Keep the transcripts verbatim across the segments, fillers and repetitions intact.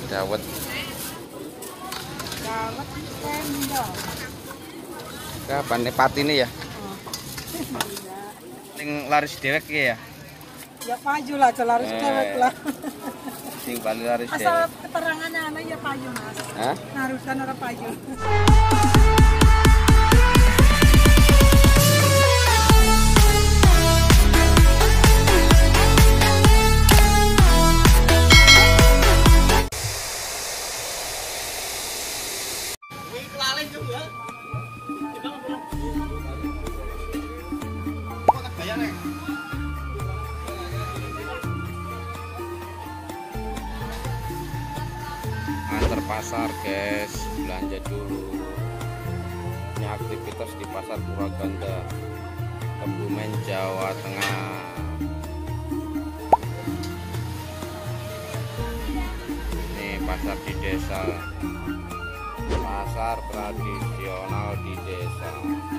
Dawet. Dawet cendol. Kapan nih pati ini ya? Sing laris dewek ya? Ya paju lah, laris Eh. dewek lah. Sing paling laris Asal dewek. keterangannya ana ya paju mas. Hah? Narusan orang paju. Antar pasar guys, belanja dulu. Ini aktivitas di pasar Puraganda, Kebumen, Jawa Tengah. Ini pasar di desa, pasar tradisional di desa.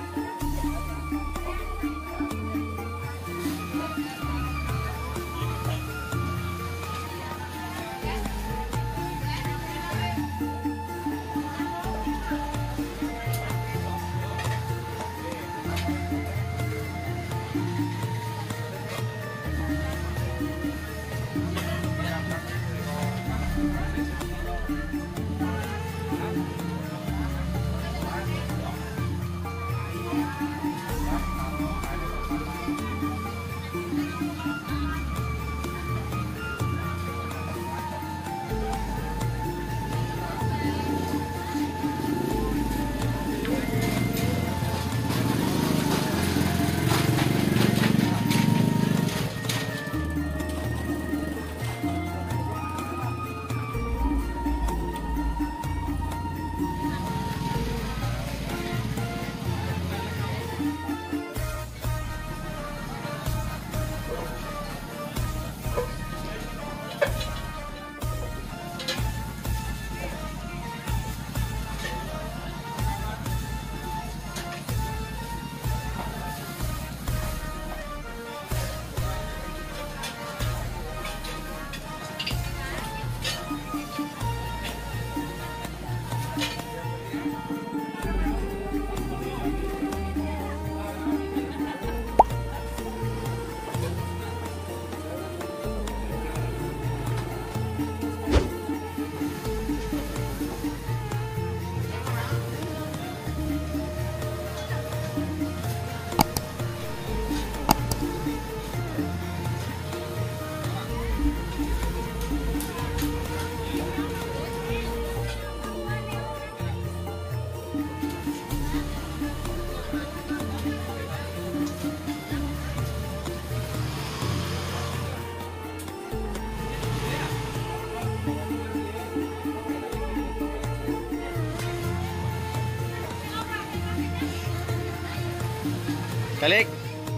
Balik.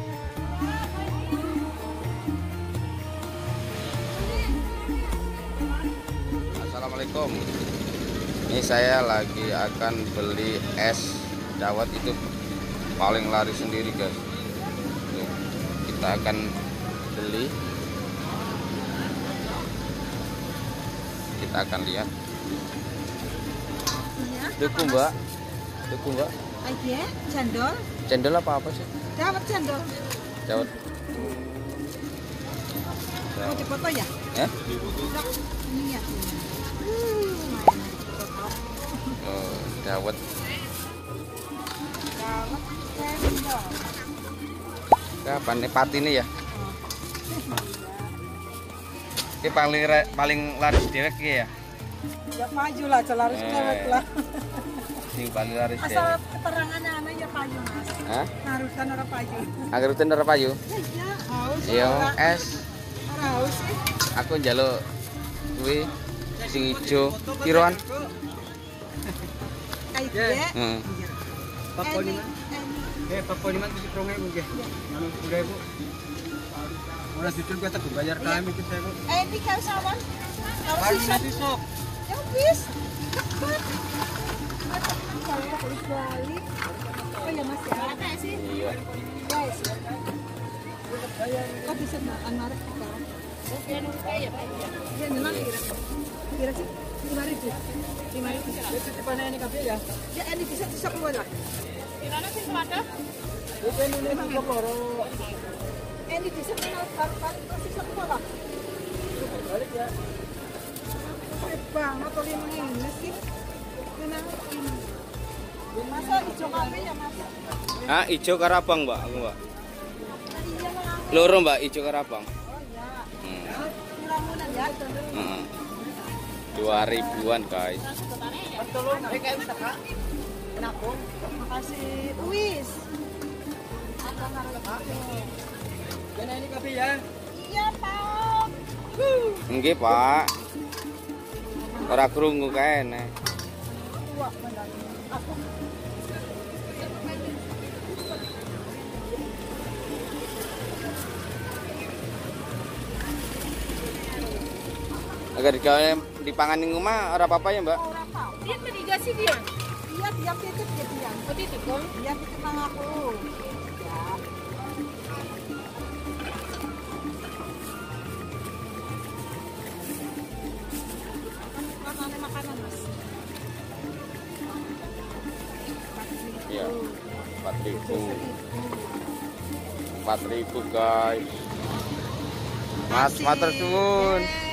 Assalamualaikum. Ini saya lagi akan beli es dawet, itu paling laris sendiri guys. Tuh, kita akan beli. Kita akan lihat. Duku mbak. Duku mbak. Aja cendol. Cendol apa apa sih? Dawet cendol. Dawet. Mau dipoto ya? Eh? Ini ya. Oh, dawet. Dawet cendol. Kapan nih pati ini ya? Ini paling paling laris dewek ya? Ya paju lah, laris Eh. dewek lah. Sing paling laris Asal dewek. keterangannya ana ya paju mas. Hah? Narusan orang paju. Agar rutin ora payu? Ya haus. Iya, ora- es. ora haus sih. Aku njaluk kuwi sing ijo kiroan. Kayak dia. Heeh. Pakol Eni, lima, eni. eh pakol lima tujuh puluh ribu ya, anu udah ibu. Orang jujur gua tak bayar kami kita ibu. Eh, ini kau sama? Harus Harus sisop. nanti sok. Ya wis. Cepat. Kalau harus balik. Oh ya mas ya. Ada sih. Iya. Guys. Kok bisa makan marek kita? Ya nunggu ya Pak. Ya memang kira. Kira sih. titip. Dia titipannya ini kabeh ya. Ya ini bisa bisa keluar lah. Itu ini ini koporo. Ini bisa kenal kan bisa keluar lah. Balik ya. Bang, atau lima ini sih. Kenapa ini? Masa hijau kabeh ya mas? Ah, ijo karabang, Mbak. Aku, Mbak. Iya lah. Loro, Mbak, ijo karabang. Oh ya. Hmm. Lamunan ya. Heeh. dua ribuan, guys. Betul, kayak bisa Kak. Kenapa? Makasih. Uwis. Ada harga. Jangan ini kabeh ya. Iya, Pak. Nggih, Pak. Ora krungu kae nek. Tua benar. Aku Agar digawe dipangan ning omah ora apa-apa ya, Mbak? orang tahu. Dia mitigasi dia. Iya, dia titip dia dia. Oh titip dong. Dia titip nang aku. Ya. Makanan makanan mas. Iya. empat ribu. empat ribu, guys. Mas, matur suwun.